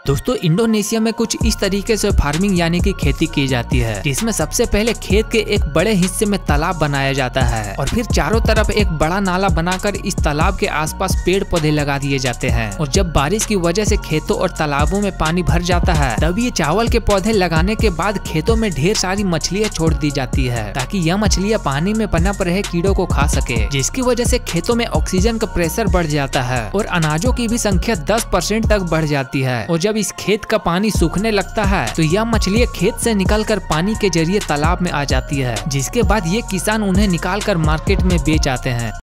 दोस्तों इंडोनेशिया में कुछ इस तरीके से फार्मिंग यानी कि खेती की जाती है, जिसमें सबसे पहले खेत के एक बड़े हिस्से में तालाब बनाया जाता है और फिर चारों तरफ एक बड़ा नाला बनाकर इस तालाब के आसपास पेड़ पौधे लगा दिए जाते हैं। और जब बारिश की वजह से खेतों और तालाबों में पानी भर जाता है, तब ये चावल के पौधे लगाने के बाद खेतों में ढेर सारी मछलियाँ छोड़ दी जाती है, ताकि यह मछलियाँ पानी में पनप रहे कीड़ों को खा सके, जिसकी वजह से खेतों में ऑक्सीजन का प्रेशर बढ़ जाता है और अनाजों की भी संख्या 10% तक बढ़ जाती है। और जब इस खेत का पानी सूखने लगता है तो यह मछलियाँ खेत से निकलकर पानी के जरिए तालाब में आ जाती है, जिसके बाद ये किसान उन्हें निकालकर मार्केट में बेच आते हैं।